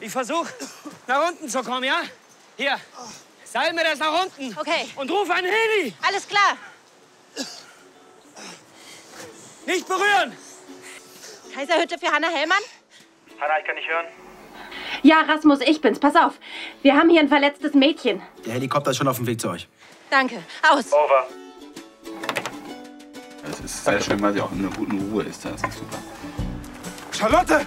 Ich versuche, nach unten zu kommen, ja? Hier, seil mir das nach unten. Okay. Und ruf an Heli. Alles klar. Nicht berühren. Kaiserhütte für Hanna Hellmann? Hanna, ich kann nicht hören. Ja, Rasmus, ich bin's. Pass auf. Wir haben hier ein verletztes Mädchen. Der Helikopter ist schon auf dem Weg zu euch. Danke. Aus. Over. Es ist sehr schön, weil sie auch in einer guten Ruhe ist. Das ist super. Charlotte!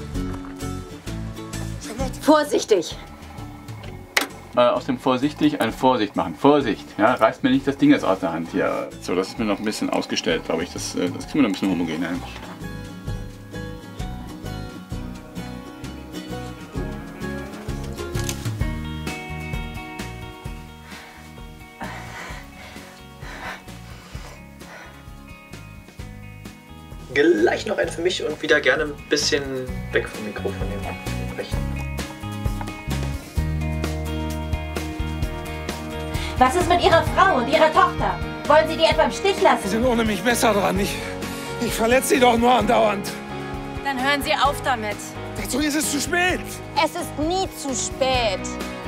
Vorsichtig. Aus dem vorsichtig ein Vorsicht machen. Vorsicht, ja, reißt mir nicht das Ding jetzt aus der Hand hier. So, das ist mir noch ein bisschen ausgestellt, glaube ich. Das kriegen wir noch ein bisschen homogener hin. Gleich noch einen für mich und wieder gerne ein bisschen weg vom Mikrofon nehmen. Was ist mit Ihrer Frau und Ihrer Tochter? Wollen Sie die etwa im Stich Sie lassen? sind ohne mich besser dran. Ich verletze sie doch nur andauernd. Dann hören Sie auf damit. Dazu ist es zu spät. Es ist nie zu spät.